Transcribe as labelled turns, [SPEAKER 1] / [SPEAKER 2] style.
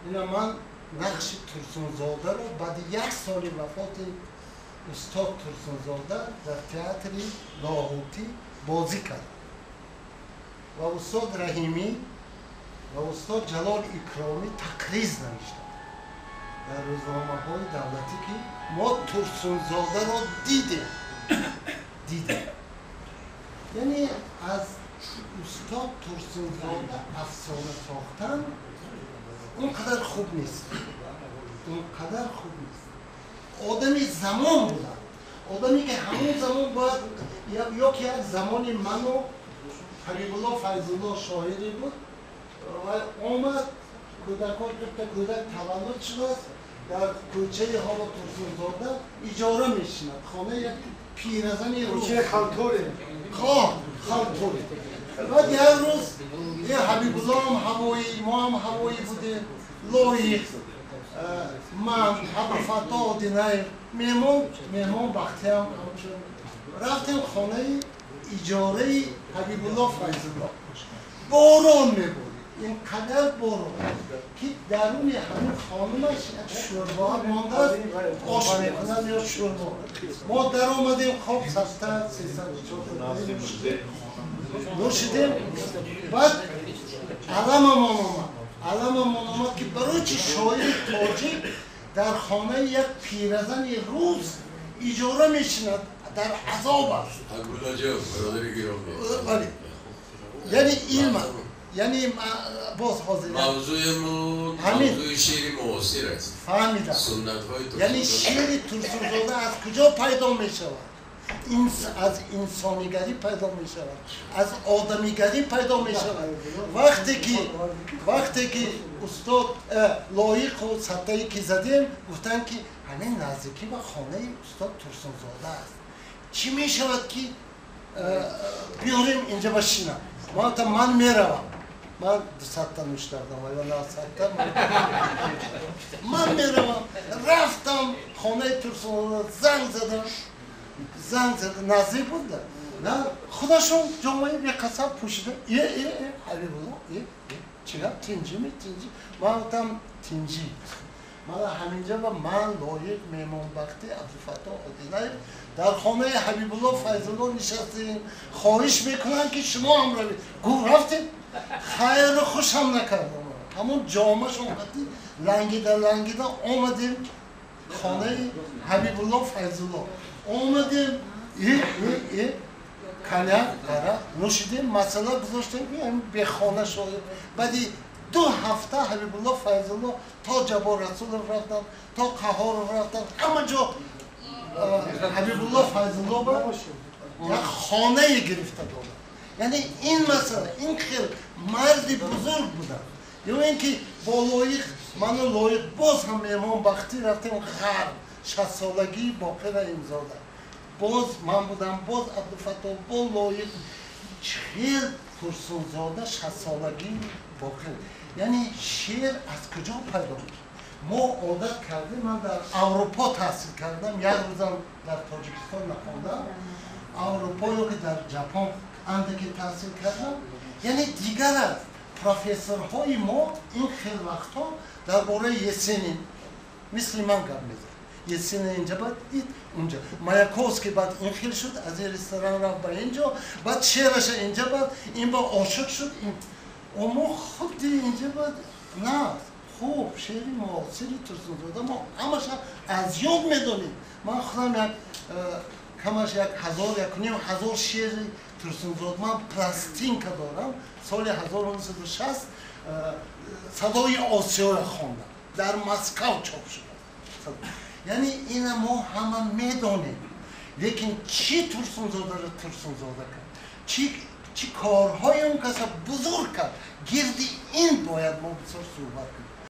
[SPEAKER 1] اینا من نقش ترسونزاده رو بعد 1 سال وفات استاد ترسونزاده در تئاتر لاهوتی بازی کرد و استاد رحیمی و استاد جلال اکرامی تقریض نوشتند در روزنامه‌های دولتی که ما ترسونزاده رو دیدیم. یعنی از استاد ترسونزاده افسانه ساختن اونقدر خوب نیست. آدمی زمان بودن، آدمی که همون زمان باید یا که یک زمانی من و حبیب الله فیض‌الله شاعری بود و آمد کودک تولد شد در کوچه حالا ترسونزاده اجاره میشیند خانه یک پیرزنی
[SPEAKER 2] کوچه خالتوری
[SPEAKER 1] بعد یک روز یه حبیب الله هم هوایی ما هم هوایی بوده لایق من حبفتا دینای مهمون وقتی هم رفتیم خانه اجاره حبیب الله فیض‌الله باران میبود اینقدر باران که درون همین خانمش شوربا مانده است آش میکنن یا شوربا ما در آمدیم خواب 300 نوشیدیم بعد علممان آمد که برای چی شاعر تاجیک در خانه یک پیرزن روز اجاره میشیند در عذاب است یعنی علم یعنی باز حاضر
[SPEAKER 3] موضوع شعر معاصر است
[SPEAKER 1] فهمیدم یعنی شعر ترسونزاده از کجا پیدا می شود؟ از انسانیگری پیدا می شود از آدمیگری پیدا می شود وقتی که استاد لایق و سطحی که زدیم گفتن که همین نزدیکی و خانه استاد ترسونزاده است چی می شود که بیاریم اینجا بشینم من میروم من 200 تا نوش کردم یا 900 تا من میروم رفتم خانه ترسونزاده زنگ زدم نزدیک بود نه خودشون جمعه یک قصب پوشیده حبیب الله چرا تنجی من گفتم تنجی من همینجا و من لایق مهمان بختی عبدالفتاح آدینه در خانه حبیب الله فیض‌الله نشستیم خواهش میکنم که شما هم روید گفت رفتیم خیر خوشم نکردم همون جامعش اومدی لنگیده آمدیم خانه حبیب الله فیض‌الله آمدیم کنیاک نوشیدیم مسئله گذاشتیم به خانه شد بعدی 2 هفته حبیب الله فیض‌الله تا جبار رسول رفتن تا قهار رفتن همه جا حبیب الله فیض‌الله با یک خانه گرفته دادن یعنی این مسئله این خیلی مرد بزرگ بودن یا اینکه با لایق من و لایق باز هم مهمان بختی رفتیم غرب 60 سالگی باقی را امضا باز من بودم باز عبدالفتاح با لایق خیلی ترسونزاده 60 سالگی باقی یعنی شعر از کجا پیدا بود ما عادت کردیم من در اروپا تحصیل کردم یک روزم در تاجیکستان نخوندم اروپا یا که در ژاپن اندکی تحصیل کردم یعنی دیگر از پروفسورهای ما این خیلی وقتا درباره یسنین مثل من گپ میزد یسنین اینجا بعد دید اونجا مایاکوفسکی بعد این خیلی شد از این رستوران رفت به اینجا بعد شعرش اینجا بعد این با عاشق شد اما خود دید اینجا بعد نه خوب شعری معاصری ترسونزاده ما همش از یاد میدونیم من خودم یک کمش 1000 شعر ترسونزاده من پلاستینکا دارم سال 1960 صدای آسیا را خواندم در مسکو چاپ شد یعنی این ما همه میدونیم لیکن چی ترسونزاده را ترسونزاده کرد چی کارهای اون کسا بزرگ کرد گردی این باید ما بسیار صحبت کنیم